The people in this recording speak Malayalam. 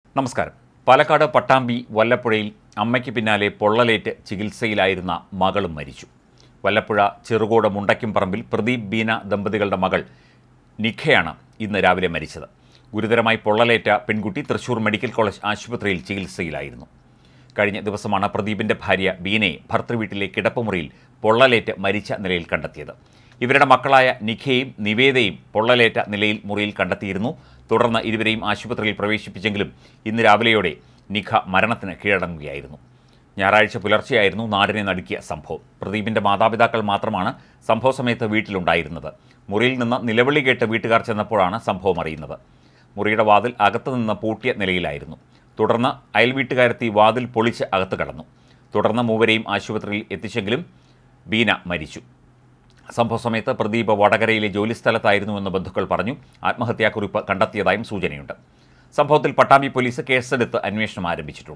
നമസ്കാരം. പാലക്കാട് പട്ടാമ്പി വല്ലപ്പുഴയിൽ അമ്മയ്ക്ക് പിന്നാലെ പൊള്ളലേറ്റ് ചികിത്സയിലായിരുന്ന മകളും മരിച്ചു. വല്ലപ്പുഴ ചെറുകോട് മുണ്ടയ്ക്കും പറമ്പിൽ പ്രദീപ് ബീന ദമ്പതികളുടെ മകൾ നിഖയാണ് ഇന്ന് രാവിലെ മരിച്ചത്. ഗുരുതരമായി പൊള്ളലേറ്റ പെൺകുട്ടി തൃശൂർ മെഡിക്കൽ കോളേജ് ആശുപത്രിയിൽ ചികിത്സയിലായിരുന്നു. കഴിഞ്ഞ ദിവസമാണ് പ്രദീപിൻ്റെ ഭാര്യ ബീനയെ ഭർത്തൃവീട്ടിലെ കിടപ്പുമുറിയിൽ പൊള്ളലേറ്റ് മരിച്ച നിലയിൽ കണ്ടെത്തിയത്. ഇവരുടെ മക്കളായ നിഖയെയും നിവേദയും പൊള്ളലേറ്റ നിലയിൽ മുറിയിൽ കണ്ടെത്തിയിരുന്നു. തുടർന്ന് ഇരുവരെയും ആശുപത്രിയിൽ പ്രവേശിപ്പിച്ചെങ്കിലും ഇന്ന് രാവിലെയോടെ നിഖ മരണത്തിന് കീഴടങ്ങുകയായിരുന്നു. ഞായറാഴ്ച പുലർച്ചെയായിരുന്നു നാടിനെ നടുക്കിയ സംഭവം. പ്രദീപിൻ്റെ മാതാപിതാക്കൾ മാത്രമാണ് സംഭവ സമയത്ത് വീട്ടിലുണ്ടായിരുന്നത്. മുറിയിൽ നിന്ന് നിലവിളി കേട്ട് വീട്ടുകാർ ചെന്നപ്പോഴാണ് സംഭവം അറിയുന്നത്. മുറിയുടെ വാതിൽ അകത്തുനിന്ന് പൂട്ടിയ നിലയിലായിരുന്നു. തുടർന്ന് അയൽവീട്ടുകാരെത്തി വാതിൽ പൊളിച്ച് അകത്ത് കടന്നു. തുടർന്ന് മൂവരെയും ആശുപത്രിയിൽ എത്തിച്ചെങ്കിലും ബീന മരിച്ചു. സംഭവ സമയത്ത് പ്രദീപ് വടകരയിലെ ജോലിസ്ഥലത്തായിരുന്നുവെന്ന് ബന്ധുക്കൾ പറഞ്ഞു. ആത്മഹത്യാക്കുറിപ്പ് കണ്ടെത്തിയതായും സൂചനയുണ്ട്. സംഭവത്തിൽ പട്ടാമ്പി പോലീസ് കേസെടുത്ത് അന്വേഷണം ആരംഭിച്ചിട്ടുണ്ട്.